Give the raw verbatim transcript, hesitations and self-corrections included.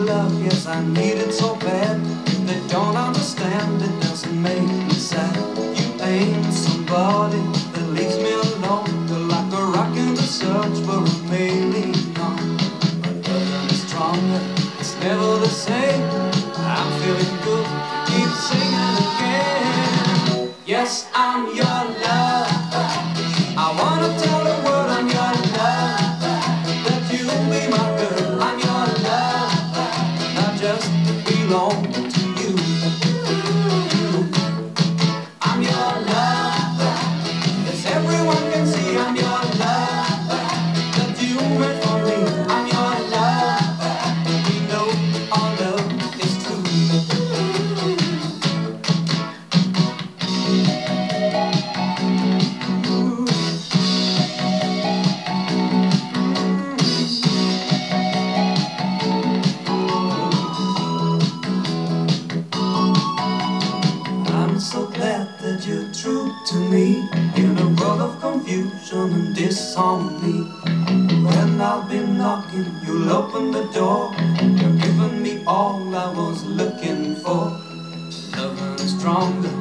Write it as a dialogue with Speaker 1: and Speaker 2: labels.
Speaker 1: love, yes, I need it so bad. They don't understand, it doesn't make me sad. You ain't somebody that leaves me alone. You're like a rock in the search for a mailing on. But love is stronger, it's never the same. I'm feeling good, keep singing again. Yes, I'm your love. I wanna tell the world I'm your love, that you'll be my girl. I'm your love, not just belong to you. I'm your love, yes, everyone can see I'm your love, that you made for me. I'm your love, we know our love is true. I'm so glad that you're true to me, in a world of confusion and disharmony. When I've been knocking, you'll open the door. You're giving me all I was looking for. Loving stronger,